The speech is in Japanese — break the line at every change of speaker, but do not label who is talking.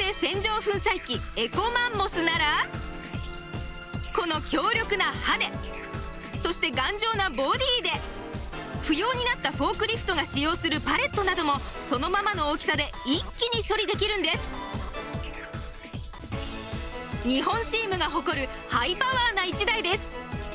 性洗浄粉砕機エコマンモスなら、この強力な刃で、そして頑丈なボディで、不要になったフォークリフトが使用するパレットなどもそのままの大きさで一気に処理できるんです。日本シームが誇るハイパワーな1台です。